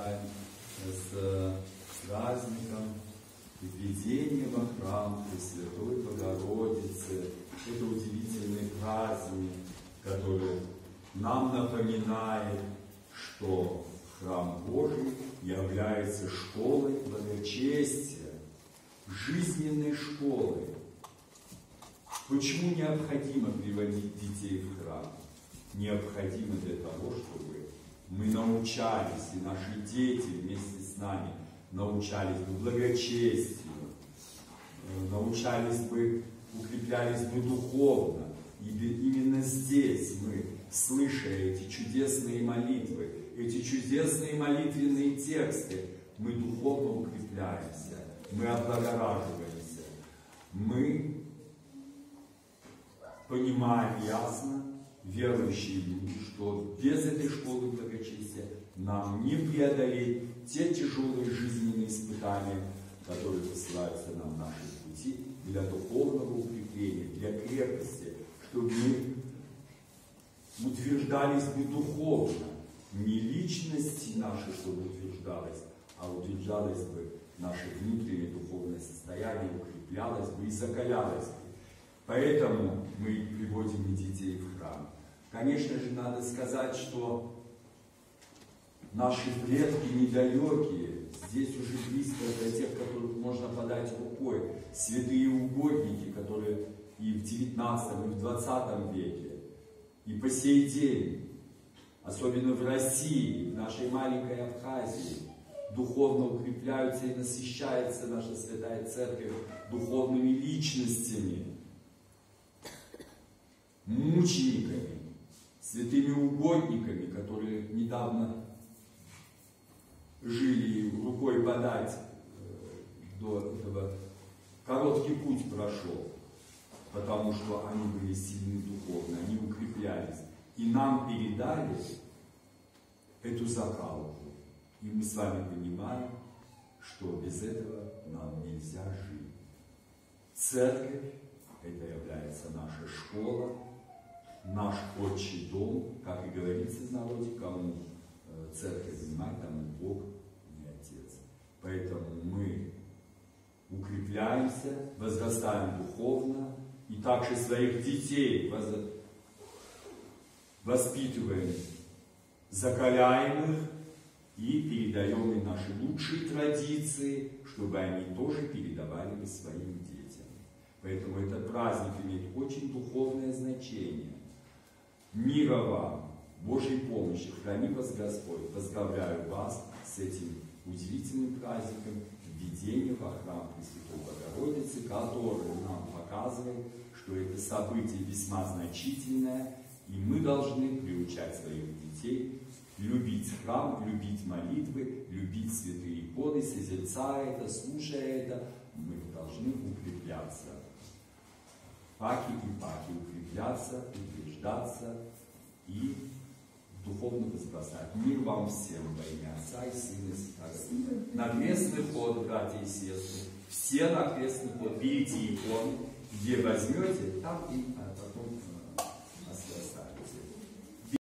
поздравляем с праздником введения во храм Пресвятой Богородицы. Это удивительный праздник, который нам напоминает, что храм Божий является школой благочестия, жизненной школой. Почему необходимо приводить детей в храм? Необходимо для того, чтобы мы научались, и наши дети вместе с нами научались бы благочестию, научались бы, укреплялись бы духовно. И именно здесь мы, слыша эти чудесные молитвы, эти чудесные молитвенные тексты, мы духовно укрепляемся, мы облагораживаемся, мы понимаем ясно, верующие люди, что без этой школы благочестия нам не преодолеть те тяжелые жизненные испытания, которые посылаются нам в нашем пути для духовного укрепления, для крепости, чтобы мы утверждались бы духовно, не личности нашей, чтобы утверждалась, а утверждалось бы наше внутреннее духовное состояние, укреплялось бы и закалялось бы. Поэтому мы приводим детей в храм. Конечно же, надо сказать, что наши предки недалекие, здесь уже близко для тех, которых можно подать рукой, святые угодники, которые и в 19 и в 20 веке, и по сей день, особенно в России, в нашей маленькой Абхазии, духовно укрепляются и насыщается наша Святая Церковь духовными личностями, мучениками, святыми угодниками, которые недавно жили, рукой подать до этого, короткий путь прошел, потому что они были сильны духовно, они укреплялись. И нам передали эту закалку. И мы с вами понимаем, что без этого нам нельзя жить. Церковь — это является наша школа, наш отчий дом, как и говорится в народе, кому церковь занимает, тому Бог не Отец. Поэтому мы укрепляемся, возрастаем духовно, и также своих детей воспитываем, закаляем их и передаем им наши лучшие традиции, чтобы они тоже передавали бы своим детям. Поэтому этот праздник имеет очень духовное значение. Мира вам, Божьей помощи, храни вас Господь. Поздравляю вас с этим удивительным праздником введения во храм Пресвятой Богородицы, который нам показывает, что это событие весьма значительное, и мы должны приучать своих детей любить храм, любить молитвы, любить святые иконы, созерцая это, слушая это, мы должны укрепляться. Паки и паки, укрепляться, утверждаться и духовно возрастать. Мир вам всем во имя Отца и Сына и Святого Духа. На крестный ход, братья и сестры, все на крестный ход, берите иконы, где возьмете, там и потом